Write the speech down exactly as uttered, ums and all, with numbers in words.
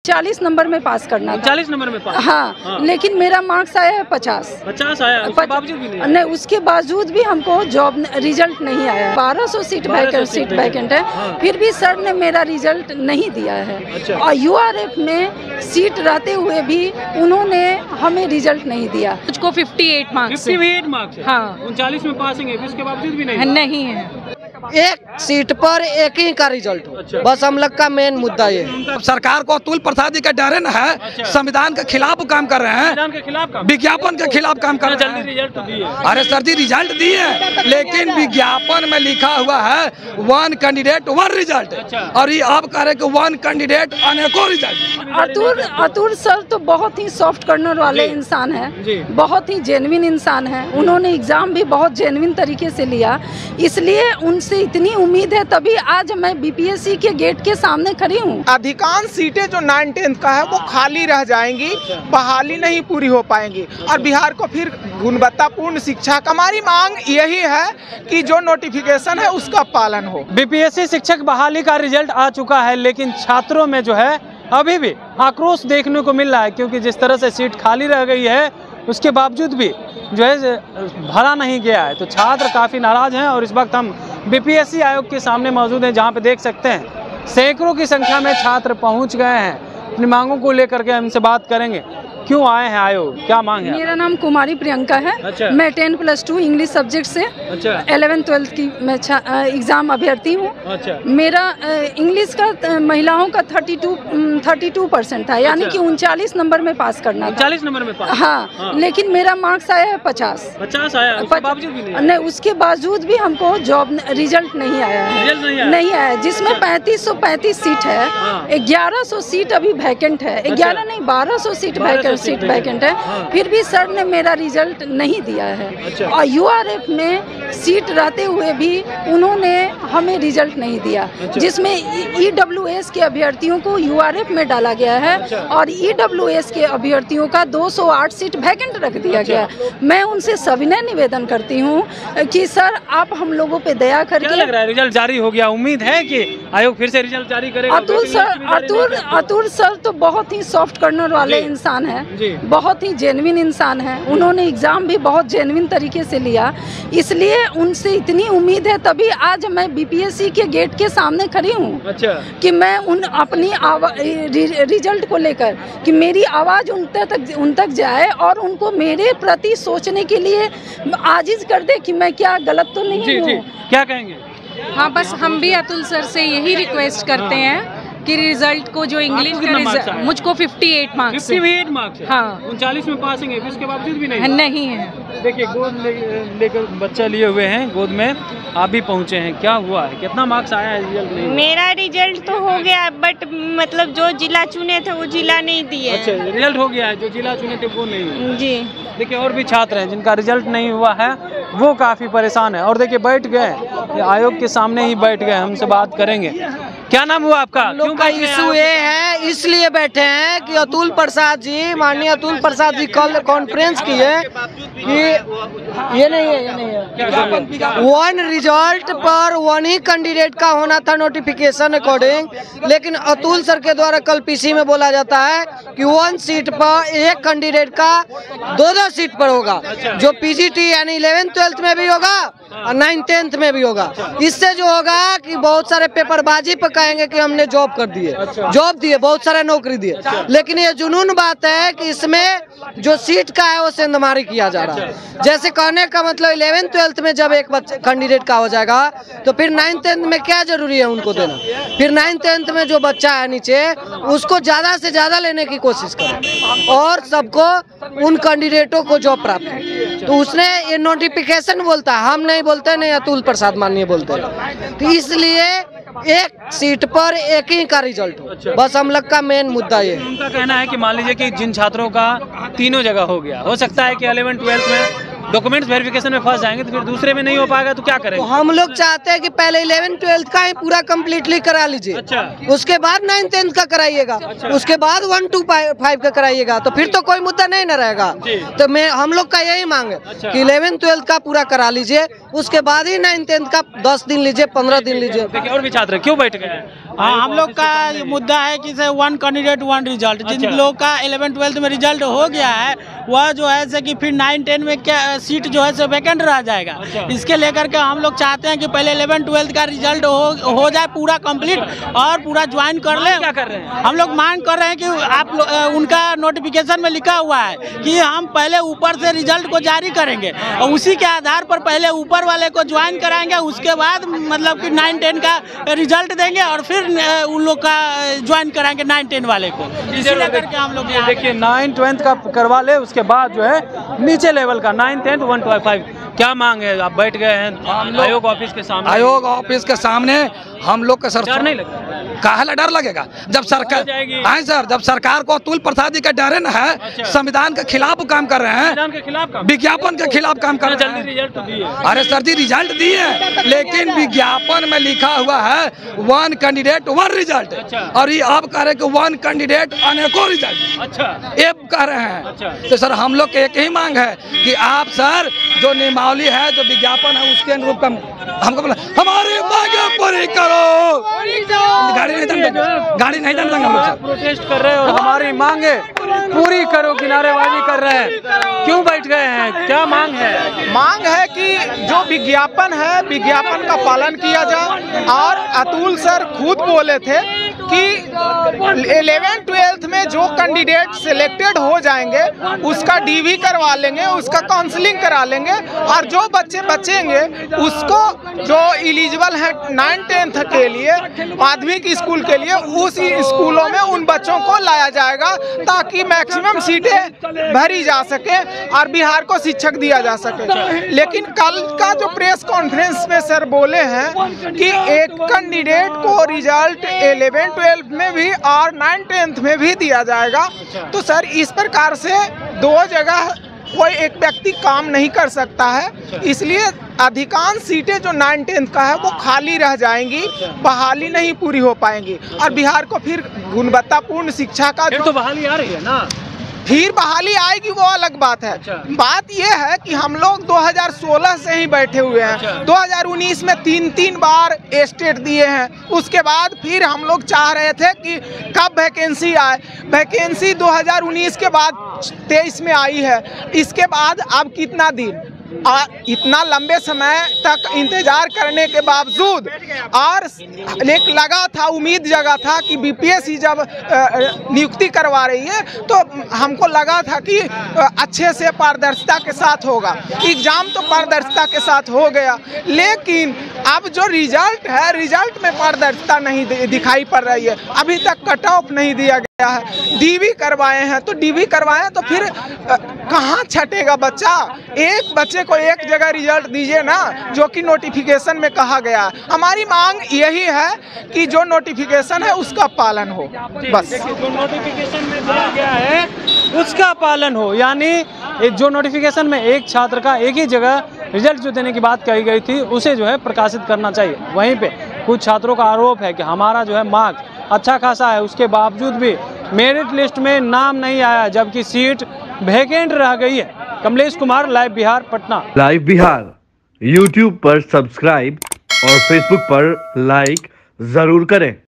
चालीस नंबर में पास करना था। चालीस नंबर में पास? हाँ, हाँ। लेकिन मेरा मार्क्स आया है पचास। पचास आया, उसके बावजूद भी नहीं? नहीं, उसके बावजूद भी हमको जॉब रिजल्ट नहीं आया। बारह सौ सीट वैकेंट सीट वैकेंट है, हाँ। फिर भी सर ने मेरा रिजल्ट नहीं दिया है। अच्छा। और यूआरएफ में सीट रहते हुए भी उन्होंने हमें रिजल्ट नहीं दिया। मुझको अट्ठावन मार्क्स अट्ठावन मार्क्स? हाँ। उनचालीस में पासिंग है, उसके बावजूद भी नहीं? नहीं है। एक सीट पर एक ही का रिजल्ट हो। अच्छा। बस हम लोग का मेन मुद्दा ये है। सरकार को अतुल प्रसाद जी का डर है ना है। अच्छा। संविधान के खिलाफ काम कर रहे हैं, संविधान के खिलाफ काम, विज्ञापन के खिलाफ काम कर रहे हैं। रिजल्ट तो दिए। अरे सर जी रिजल्ट दिए, लेकिन विज्ञापन में लिखा हुआ है वन कैंडिडेट वन रिजल्ट। अच्छा। और ये आप कह रहे कि वन कैंडिडेट अनेकों रिजल्ट। अतुल अतुल सर तो बहुत ही सॉफ्ट कॉर्नर वाले इंसान है, बहुत ही जेन्युइन इंसान है। उन्होंने एग्जाम भी बहुत जेन्युइन तरीके से लिया, इसलिए उनसे इतनी उम्मीद है, तभी आज मैं बीपीएससी के गेट के सामने खड़ी हूँ। अधिकांश सीटें जो नाइन टेंथ का है वो खाली रह जाएंगी, बहाली नहीं पूरी हो पाएंगी और बिहार को फिर गुणवत्तापूर्ण शिक्षा। हमारी मांग यही है कि जो नोटिफिकेशन है उसका पालन हो। बीपीएससी शिक्षक बहाली का रिजल्ट आ चुका है, लेकिन छात्रों में जो है अभी भी आक्रोश देखने को मिल रहा है, क्योंकि जिस तरह से सीट खाली रह गई है उसके बावजूद भी जो है भरा नहीं गया है। तो छात्र काफ़ी नाराज हैं और इस वक्त हम बीपीएससी आयोग के सामने मौजूद हैं, जहां पे देख सकते हैं सैकड़ों की संख्या में छात्र पहुंच गए हैं। अपनी मांगों को लेकर के हमसे बात करेंगे। क्यों आए हैं आयोग, क्या मांग है? मेरा नाम कुमारी प्रियंका है। अच्छा। मैं ten plus two English subject से अच्छा। इलेवन ट्वेल्थ की मैं एग्जाम अभ्यर्थी हूँ। अच्छा। मेरा इंग्लिश का महिलाओं का thirty two thirty two percent था, यानी कि उनचालीस नंबर में पास करना था। उनचालीस नंबर में पास? हाँ, हाँ। लेकिन मेरा मार्क्स आया है पचास। पचास आया, उसके बावजूद भी नहीं? नहीं, उसके बावजूद भी हमको जॉब रिजल्ट नहीं आया है। रिजल्ट नहीं आया? नहीं आया, जिसमें पैंतीस सौ पैंतीस सीट है, ग्यारह सौ सीट अभी वैकेंट है। ग्यारह नहीं, बारह सौ सीट वैकेंट सीट वैकेंट है, हाँ। फिर भी सर ने मेरा रिजल्ट नहीं दिया है। अच्छा। और यूआरएफ में सीट रहते हुए भी उन्होंने हमें रिजल्ट नहीं दिया। अच्छा। जिसमें ईडब्ल्यूएस के अभ्यर्थियों को यूआरएफ में डाला गया है। अच्छा। और ईडब्ल्यूएस के अभ्यर्थियों का दो सौ आठ सीट वैकेंट रख दिया। अच्छा। गया। मैं उनसे सविनय निवेदन करती हूँ कि सर आप हम लोगों पे दया करके। क्या लग रहा है, रिजल्ट जारी हो गया, उम्मीद है कि आयोग फिर से रिजल्ट जारी करेगा? अतुल सर अतुल अतुल सर तो बहुत ही सॉफ्ट कॉर्नर वाले इंसान है, बहुत ही जेन्युइन इंसान है। उन्होंने एग्जाम भी बहुत जेन्युइन तरीके से लिया, इसलिए उनसे इतनी उम्मीद है, तभी आज मैं बीपीएससी के गेट के सामने खड़ी हूँ। अच्छा। कि मैं उन अपनी रिजल्ट को लेकर कि मेरी आवाज़ उन तक उन तक जाए और उनको मेरे प्रति सोचने के लिए आजिज कर दे कि मैं क्या गलत तो नहीं हूँ। क्या कहेंगे? हाँ, बस हम भी अतुल सर से यही रिक्वेस्ट करते हैं कि रिजल्ट को जो इंग्लिश का रिजल्ट, मुझको अट्ठावन मार्क्स अट्ठावन मार्क्स? हाँ। उनचालीस में पासिंग है, उसके बावजूद भी नहीं? नहीं है। देखिए गोद लेकर बच्चा लिए हुए हैं, गोद में आप भी पहुंचे हैं, क्या हुआ है, कितना मार्क्स आया है? रिजल्ट नहीं? मेरा रिजल्ट तो हो गया, बट मतलब जो जिला चुने थे वो जिला नहीं दिए। अच्छा, रिजल्ट हो गया है, जो जिला चुने थे वो नहीं? जी। देखिए और भी छात्र हैं जिनका रिजल्ट नहीं हुआ है, वो काफी परेशान है। और देखिए बैठ गए, आयोग के सामने ही बैठ गए, हमसे बात करेंगे। क्या नाम हुआ आपका? लोग का इशू ये है, इसलिए बैठे हैं कि अतुल प्रसाद जी, माननीय अतुल प्रसाद जी कल कॉन्फ्रेंस किए कि ये नहीं है, ये नहीं है, वन रिजल्ट पर वन ही कैंडिडेट का होना था नोटिफिकेशन अकॉर्डिंग, लेकिन अतुल सर के द्वारा कल पीसी में बोला जाता है कि वन सीट पर एक कैंडिडेट का दो दो सीट पर होगा, जो पीजीटी यानी इलेवेंथ ट्वेल्थ में भी होगा और नाइन टेंथ में भी होगा। इससे जो होगा कि बहुत सारे पेपरबाजी पर कहेंगे कि हमने जॉब कर दिए, जॉब दिए, बहुत सारे नौकरी दिए, लेकिन ये जुनून बात है कि इसमें जो सीट का है वो सेंधमारी किया जा रहा है। जैसे कहने का मतलब इलेवेंथ ट्वेल्थ में जब एक बच्चे कैंडिडेट का हो जाएगा तो फिर नाइन टेंथ में क्या जरूरी है उनको देना? फिर नाइन टेंथ में जो बच्चा है नीचे उसको ज्यादा से ज्यादा लेने की कोशिश करें और सबको उन कैंडिडेटों को जॉब प्राप्त हो। तो उसने ये नोटिफिकेशन बोलता है, हम नहीं बोलते, नहीं अतुल प्रसाद माननीय बोलते हैं। तो इसलिए एक सीट पर एक ही का रिजल्ट हो। अच्छा। बस हम लोग का मेन मुद्दा ये है। उनका कहना है कि मान लीजिए कि जिन छात्रों का तीनों जगह हो गया, हो सकता है कि इलेवन ट्वेल्थ में डॉक्यूमेंट्स वेरिफिकेशन में फंस जाएंगे तो फिर दूसरे में नहीं हो पाएगा तो क्या तो करेंगे? हम लोग चाहते हैं कि पहले इलेवन ट्वेल्थ का ही पूरा कम्प्लीटली करा लीजिए। अच्छा। उसके बाद नाइन टेंथ का कराइएगा। अच्छा। उसके बाद वन टू फाइव का कराइएगा तो फिर तो कोई मुद्दा नहीं न रहेगा। तो मैं हम लोग का यही मांग है अच्छा। कि इलेवन ट्वेल्थ का पूरा करा लीजिए, उसके बाद ही नाइन टेंथ का दस दिन लीजिए, पंद्रह दिन लीजिए। देखिए और भी छात्र क्यों बैठ गए? हाँ, हम लोग का ये मुद्दा है कि से वन कैंडिडेट वन रिजल्ट। जिन अच्छा। लोग का इलेवन ट्वेल्थ में रिजल्ट हो गया है वह जो है से कि फिर नाइन टेन में क्या सीट जो है से वैकेंट रह जाएगा। अच्छा। इसके लेकर के हम लोग चाहते हैं कि पहले इलेवन ट्वेल्थ का रिजल्ट हो हो जाए पूरा कंप्लीट और पूरा ज्वाइन कर ले। क्या कर रहे हैं? हम लोग मांग कर रहे हैं कि आप लो- अ, उनका नोटिफिकेशन में लिखा हुआ है कि हम पहले ऊपर से रिजल्ट को जारी करेंगे और उसी के आधार पर पहले ऊपर वाले को ज्वाइन कराएंगे, उसके बाद मतलब कि नाइन टेन का रिजल्ट देंगे और फिर अ, उन लोग का ज्वाइन कराएंगे नाइन टेन वाले को। इसी लेकर के हम लोग यहाँ- देखिए नाइन ट्वेल्थ का करवा ले, उसके बाद जो है नीचे लेवल का nine tenth one two five. क्या मांग है? आप बैठ गए हैं आयोग ऑफिस के सामने। आयोग ऑफिस के सामने हम लोग का सर डर नहीं लगता? काहे डर लगेगा जब सरकार जाएगी। हाँ सर, जब सरकार को अतुल प्रसाद जी का डर न है, अच्छा। संविधान के खिलाफ काम कर रहे हैं, संविधान के खिलाफ काम? विज्ञापन के खिलाफ काम कर रहे हैं। जल्दी रिजल्ट तो दिए। अरे सर जी रिजल्ट दिए, लेकिन विज्ञापन में लिखा हुआ है वन कैंडिडेट वन रिजल्ट। अच्छा। और ये आप कह रहे हैं कि वन कैंडिडेट अनेकों रिजल्ट, अच्छा ये कह रहे हैं। अच्छा। तो सर हम लोग की एक ही मांग है कि आप सर जो नियमावली है, जो विज्ञापन है, उसके अनुरूप हम हमको बोला हमारी मांगे पूरी करो। गाड़ी नहीं दंड गाड़ी नहीं दंड हम लोग सर। प्रोटेस्ट कर रहे हैं और हमारी मांगे पूरी करो, किनारेबाजी कर रहे हैं। क्यों बैठ गए हैं? क्या मांग है? मांग है कि जो विज्ञापन है विज्ञापन का पालन किया जाए। और अतुल सर खुद बोले थे कि इलेवन ट्वेल्थ में जो कैंडिडेट सिलेक्टेड हो जाएंगे उसका डीवी करवा लेंगे, उसका काउंसलिंग करा लेंगे और जो बच्चे बचेंगे उसको जो एलिजिबल है नाइन टेंथ के लिए माध्यमिक स्कूल के लिए उस स्कूलों में उन बच्चों को लाया जाएगा ताकि मैक्सिमम सीटें भरी जा सके और बिहार को शिक्षक दिया जा सके। लेकिन कल का जो प्रेस कॉन्फ्रेंस में सर बोले हैं कि एक कैंडिडेट को रिजल्ट इलेवन ट्वेल्व में भी और नाइन टेंथ में भी दिया जाएगा। तो सर इस प्रकार से दो जगह कोई एक व्यक्ति काम नहीं कर सकता है, इसलिए अधिकांश सीटें जो नाइन टेंथ का है वो खाली रह जाएंगी, बहाली नहीं पूरी हो पाएंगी और बिहार को फिर गुणवत्तापूर्ण शिक्षा का फिर तो बहाली आ रही है ना? फिर बहाली आएगी वो अलग बात है। अच्छा। बात ये है कि हम लोग दो हज़ार सोलह से ही बैठे हुए हैं। अच्छा। दो हज़ार उन्नीस में तीन तीन बार स्टेट दिए हैं, उसके बाद फिर हम लोग चाह रहे थे कि कब वैकेंसी आए। वैकेंसी दो हज़ार उन्नीस के बाद तेईस में आई है, इसके बाद अब कितना दिन आ, इतना लंबे समय तक इंतजार करने के बावजूद और एक लगा था, उम्मीद जगा था कि बीपीएससी जब नियुक्ति करवा रही है तो हमको लगा था कि अच्छे से पारदर्शिता के साथ होगा। एग्जाम तो पारदर्शिता के साथ हो गया, लेकिन अब जो रिजल्ट है रिजल्ट में पारदर्शिता नहीं दिखाई पड़ रही है। अभी तक कट ऑफ नहीं दिया गया है। डीवी करवाए हैं तो डीवी करवाए तो फिर कहाँ छटेगा बच्चा? एक बच्चे को एक जगह रिजल्ट दीजिए ना, जो कि नोटिफिकेशन में कहा गया है। हमारी मांग यही है कि जो नोटिफिकेशन है उसका पालन हो, बस। जो नोटिफिकेशन में दिया गया है उसका पालन हो, यानी जो नोटिफिकेशन में एक छात्र का एक ही जगह रिजल्ट जो देने की बात कही गई थी उसे जो है प्रकाशित करना चाहिए। वहीं पे कुछ छात्रों का आरोप है कि हमारा जो है मार्क्स अच्छा खासा है, उसके बावजूद भी मेरिट लिस्ट में नाम नहीं आया, जबकि सीट वैकेंट रह गई है। Kamlesh Kumar, live Bihar, Patna. Live Bihar YouTube पर सब्सक्राइब और फेसबुक पर लाइक जरूर करें।